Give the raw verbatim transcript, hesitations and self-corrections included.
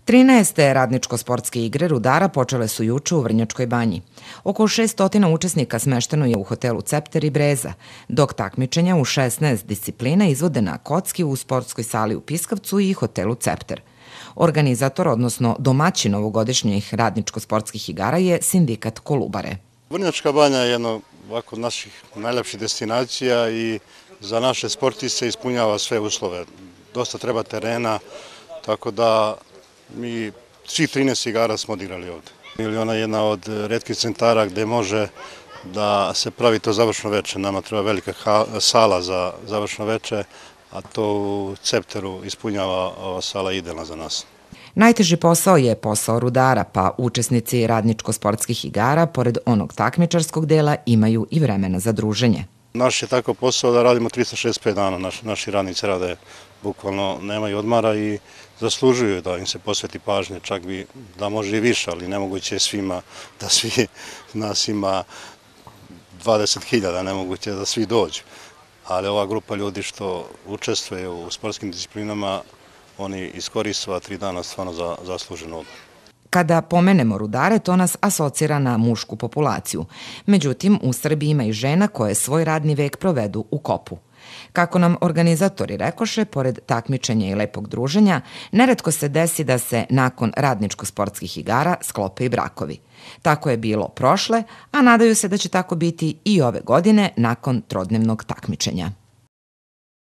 trinaeste radničko-sportske igre Rudara počele su juče u Vrnjačkoj Banji. Oko šeststo učesnika smešteno je u hotelu Cepter i Breza, dok takmičenja u šesnaest disciplina izvode na kocki u sportskoj sali u Piskavcu i hotelu Cepter. Organizator, odnosno domaćin ovogodišnjih radničko-sportskih igara je sindikat Kolubare. Vrnjačka Banja je jedna od naših najlepših destinacija i za naše sportiste ispunjava sve uslove. Dosta treba terena, tako da mi svih trinaest igara smo odigrali ovde. Ili ona je jedna od retkih centara gde može da se pravi to završno veče. Nama treba velika sala za završno veče, a to u Cepteru ispunjava ova sala idealna za nas. Najteži posao je posao rudara, pa učesnici radničko-sportskih igara, pored onog takmičarskog dela, imaju i vremena za druženje. Naš je tako posao da radimo trista šezdeset pet dana, Naš, naši radnici rade, bukvalno nemaju odmara i zaslužuju da im se posveti pažnje, čak bi da može i više, ali nemoguće je svima da svi nas ima dvadeset hiljada, nemoguće da svi dođu. Ali ova grupa ljudi što učestvuje u sportskim disciplinama, oni iskoristava tri dana stvarno za zaslužen odmor. Kada pomenemo rudare, to nas asocira na mušku populaciju. Međutim, u Srbiji ima i žena koje svoj radni vek provedu u kopu. Kako nam organizatori rekoše, pored takmičenja i lepog druženja, neretko se desi da se nakon radničko-sportskih igara sklope i brakovi. Tako je bilo prošle, a nadaju se da će tako biti i ove godine nakon trodnevnog takmičenja.